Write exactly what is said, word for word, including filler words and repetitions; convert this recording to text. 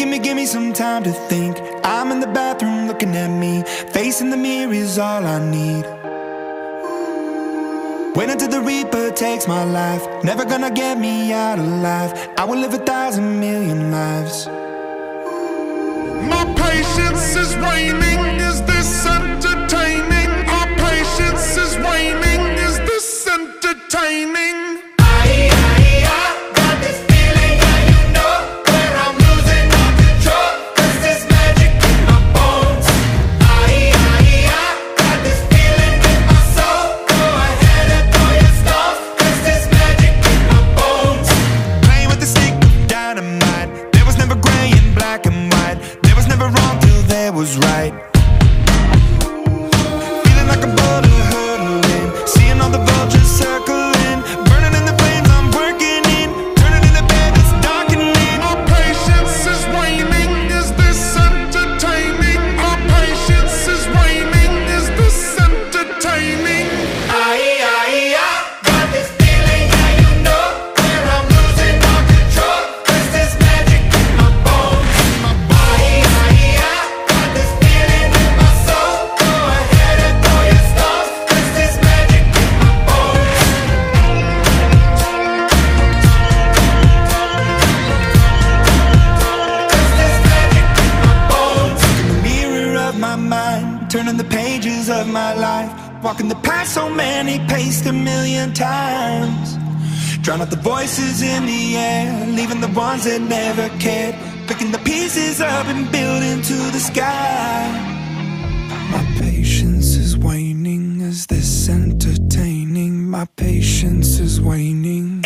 gimme, gimme some time to think. I'm in the bathroom looking at me. Facing the mirror is all I need. Wait until the Reaper takes my life. Never gonna get me out alive. I will live a thousand million lives. My patience is waning. Is this entertaining? Our patience is waning. Is this entertaining? Was right. Feeling like a boulder hurtling, seeing all the vultures circling, burning in the flames I'm working in, turning in the bed it's darkening. Our patience is waning. Is this entertaining? Our patience is waning. Is this entertaining? Aye, aye, I got this feeling, yeah, you know, where I'm losing all control. Cause there's magic in my bones. Aye, aye, I turning the pages of my life, walking the path so many paced a million times. Drown out the voices in the air, leaving the ones that never cared, picking the pieces up and building to the sky. My patience is waning. Is this entertaining? My patience is waning.